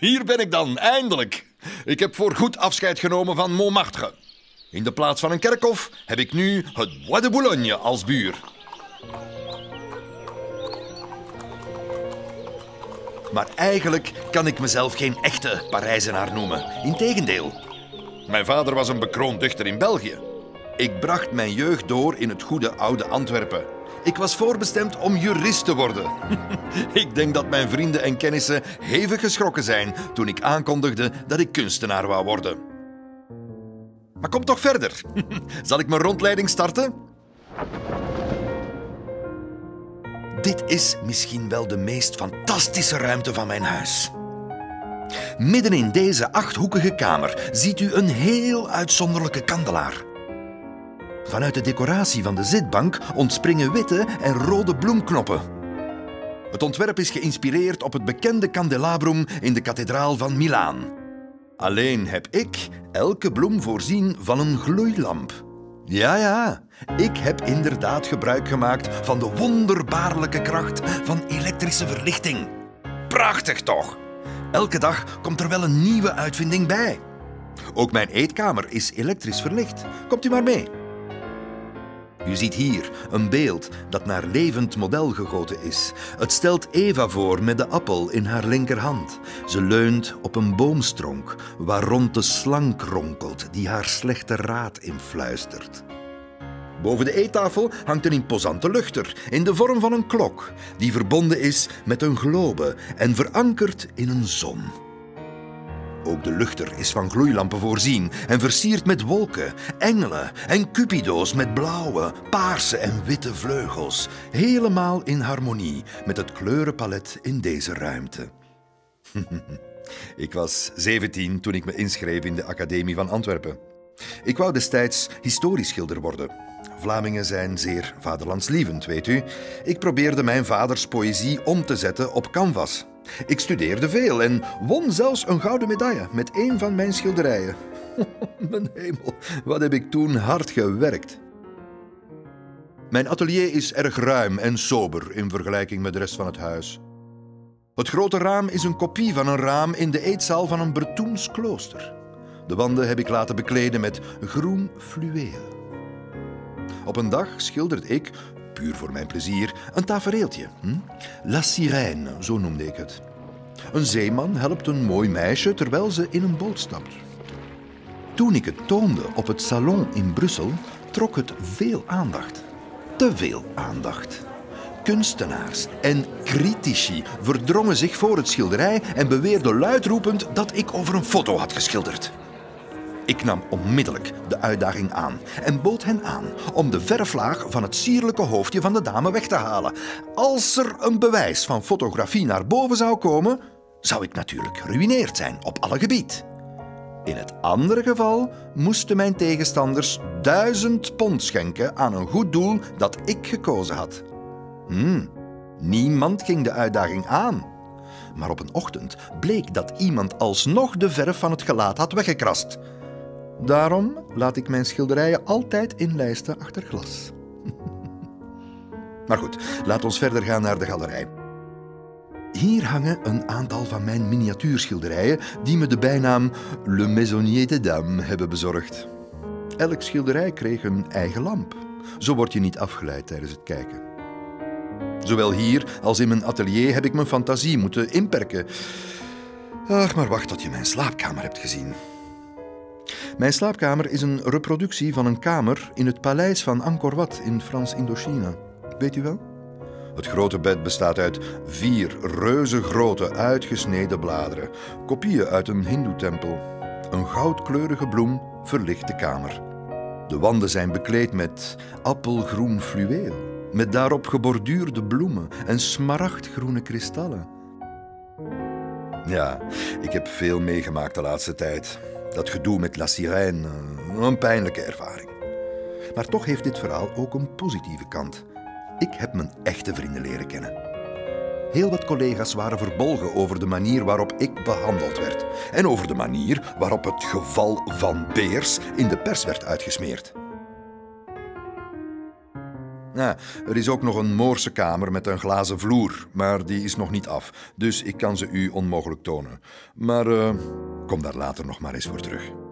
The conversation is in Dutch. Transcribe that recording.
Hier ben ik dan, eindelijk. Ik heb voorgoed afscheid genomen van Montmartre. In de plaats van een kerkhof heb ik nu het Bois de Boulogne als buur. Maar eigenlijk kan ik mezelf geen echte Parijzenaar noemen. Integendeel. Mijn vader was een bekroond dichter in België. Ik bracht mijn jeugd door in het goede oude Antwerpen. Ik was voorbestemd om jurist te worden. Ik denk dat mijn vrienden en kennissen hevig geschrokken zijn toen ik aankondigde dat ik kunstenaar wou worden. Maar kom toch verder. Zal ik mijn rondleiding starten? Dit is misschien wel de meest fantastische ruimte van mijn huis. Midden in deze 8-hoekige kamer ziet u een heel uitzonderlijke kandelaar. Vanuit de decoratie van de zitbank ontspringen witte en rode bloemknoppen. Het ontwerp is geïnspireerd op het bekende candelabrum in de kathedraal van Milaan. Alleen heb ik elke bloem voorzien van een gloeilamp. Ja, ik heb inderdaad gebruik gemaakt van de wonderbaarlijke kracht van elektrische verlichting. Prachtig toch? Elke dag komt er wel een nieuwe uitvinding bij. Ook mijn eetkamer is elektrisch verlicht. Komt u maar mee. U ziet hier een beeld dat naar levend model gegoten is. Het stelt Eva voor met de appel in haar linkerhand. Ze leunt op een boomstronk waar rond de slang kronkelt die haar slechte raad influistert. Boven de eettafel hangt een imposante luchter in de vorm van een klok die verbonden is met een globe en verankerd in een zon. Ook de luchter is van gloeilampen voorzien en versierd met wolken, engelen en cupido's met blauwe, paarse en witte vleugels. Helemaal in harmonie met het kleurenpalet in deze ruimte. Ik was 17 toen ik me inschreef in de Academie van Antwerpen. Ik wou destijds historisch schilder worden. Vlamingen zijn zeer vaderlandslievend, weet u. Ik probeerde mijn vaders poëzie om te zetten op canvas. Ik studeerde veel en won zelfs een gouden medaille met een van mijn schilderijen. Mijn hemel, wat heb ik toen hard gewerkt. Mijn atelier is erg ruim en sober in vergelijking met de rest van het huis. Het grote raam is een kopie van een raam in de eetzaal van een Bretoens klooster. De wanden heb ik laten bekleden met groen fluweel. Op een dag schilderde ik, puur voor mijn plezier, een tafereeltje. La Sirène, zo noemde ik het. Een zeeman helpt een mooi meisje terwijl ze in een boot stapt. Toen ik het toonde op het salon in Brussel, trok het veel aandacht. Te veel aandacht. Kunstenaars en critici verdrongen zich voor het schilderij en beweerden luidroepend dat ik over een foto had geschilderd. Ik nam onmiddellijk de uitdaging aan en bood hen aan om de verflaag van het sierlijke hoofdje van de dame weg te halen. Als er een bewijs van fotografie naar boven zou komen, zou ik natuurlijk geruïneerd zijn op alle gebied. In het andere geval moesten mijn tegenstanders 1000 pond schenken aan een goed doel dat ik gekozen had. Niemand ging de uitdaging aan. Maar op een ochtend bleek dat iemand alsnog de verf van het gelaat had weggekrast. Daarom laat ik mijn schilderijen altijd in lijsten achter glas. Maar goed, laat ons verder gaan naar de galerij. Hier hangen een aantal van mijn miniatuurschilderijen die me de bijnaam Le Maisonnier des Dames hebben bezorgd. Elk schilderij kreeg een eigen lamp. Zo word je niet afgeleid tijdens het kijken. Zowel hier als in mijn atelier heb ik mijn fantasie moeten inperken. Ach, maar wacht tot je mijn slaapkamer hebt gezien. Mijn slaapkamer is een reproductie van een kamer in het paleis van Angkor Wat in Frans-Indochina. Weet u wel? Het grote bed bestaat uit 4 reuzengrote uitgesneden bladeren, kopieën uit een hindoetempel. Een goudkleurige bloem verlicht de kamer. De wanden zijn bekleed met appelgroen fluweel, met daarop geborduurde bloemen en smaragdgroene kristallen. Ja, ik heb veel meegemaakt de laatste tijd. Dat gedoe met La Sirène, een pijnlijke ervaring. Maar toch heeft dit verhaal ook een positieve kant. Ik heb mijn echte vrienden leren kennen. Heel wat collega's waren verbolgen over de manier waarop ik behandeld werd. En over de manier waarop het geval van Beers in de pers werd uitgesmeerd. Ja, er is ook nog een Moorse kamer met een glazen vloer, maar die is nog niet af. Dus ik kan ze u onmogelijk tonen. Maar kom daar later nog maar eens voor terug.